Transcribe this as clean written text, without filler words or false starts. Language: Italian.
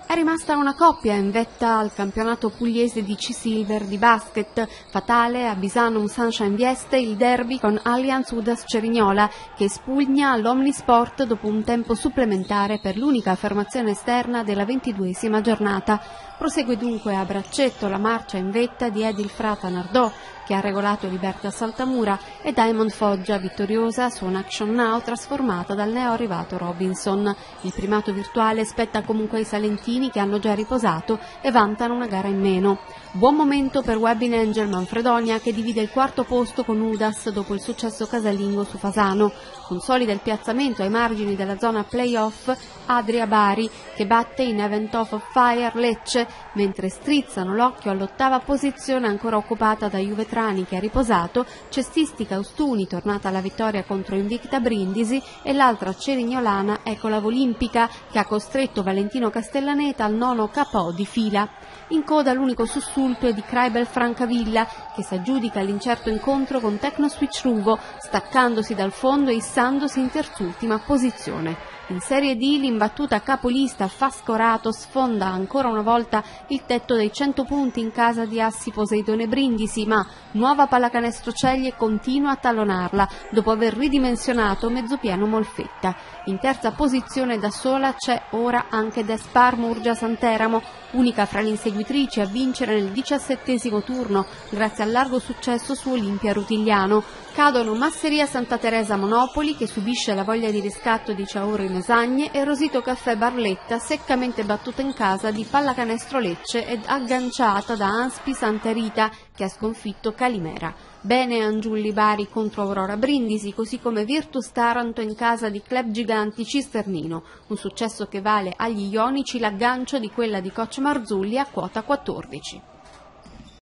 È rimasta una coppia in vetta al campionato pugliese di C-Silver di basket. Fatale a Bisanum Sunshine Vieste il derby con Allianz Udas Cerignola, che espugna l'Omnisport dopo un tempo supplementare per l'unica affermazione esterna della 22esima giornata. Prosegue dunque a braccetto la marcia in vetta di Edilfrata Nardò, che ha regolato Libertas Altamura, e Diamond Foggia, vittoriosa su un Action Now trasformata dal neoarrivato Robinson. Il primato virtuale spetta comunque ai salentini, che hanno già riposato e vantano una gara in meno. Buon momento per Webbing Angel Manfredonia, che divide il quarto posto con Udas dopo il successo casalingo su Fasano. Consolida il piazzamento ai margini della zona playoff Adria Bari, che batte in Event of Fire Lecce, mentre strizzano l'occhio all'ottava posizione ancora occupata da Juvetrani, che ha riposato, Cestistica Ostuni, tornata alla vittoria contro Invicta Brindisi, e l'altra cerignolana Ecolavo Olimpica, che ha costretto Valentino Castellaneta al 9° KO di fila. In coda l'unico sussulto è di Craibel Francavilla, che si aggiudica l'incerto incontro con Tecnoswitch Ruvo, staccandosi dal fondo e issandosi in terzultima posizione. In Serie D l'imbattuta capolista Fascorato sfonda ancora una volta il tetto dei 100 punti in casa di Assi Poseidone Brindisi, ma Nuova Pallacanestro Ceglie continua a tallonarla dopo aver ridimensionato Mezzopiano Molfetta. In terza posizione da sola c'è ora anche Despar Murgia Santeramo, unica fra le inseguitrici a vincere nel 17° turno grazie al largo successo su Olimpia Rutigliano. Cadono Masseria Santa Teresa Monopoli, che subisce la voglia di riscatto di Ciauro in Mesagne, e Rosito Caffè Barletta, seccamente battuta in casa di Pallacanestro Lecce ed agganciata da Anspi Santa Rita, che ha sconfitto Calimera. Bene Angiulli Bari contro Aurora Brindisi, così come Virtus Taranto in casa di Club Giganti Cisternino, un successo che vale agli ionici l'aggancio di quella di coach Marzulli a quota 14.